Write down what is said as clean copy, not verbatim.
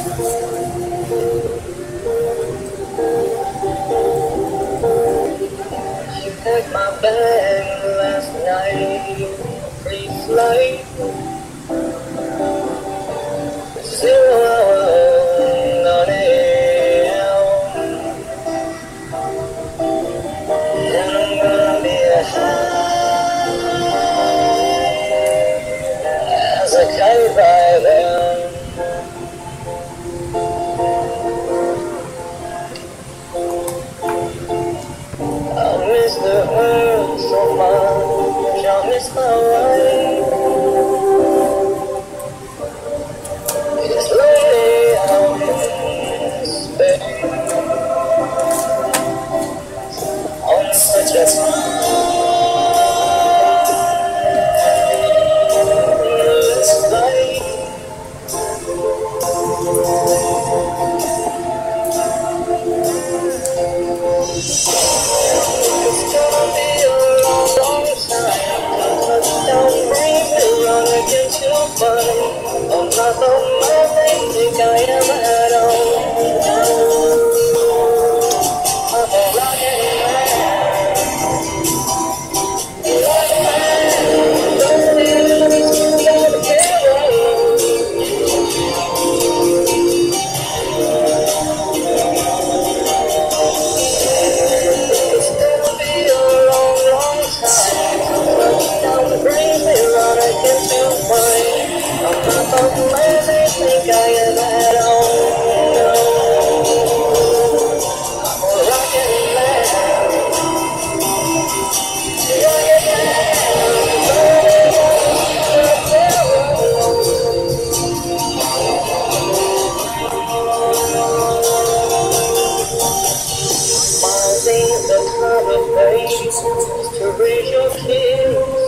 You packed my bag last night, pre-flight, 0 AM. And I'm gonna be high as a kite by then. I'll miss the earth so much, I'll miss my wife. It's lonely out in space on such a timeless flight. It's gonna be a long, long time. Touchdown brings me round against your body. On top of my think I am at all. I'm a rocket man. Rocket man. Don't lose, you gotta get on. It's gonna be a long, long time. Touchdown brings me round against your body. On top of my think I am at all. I'm a rocket man. Rocket my things are kind of face to raise your kids.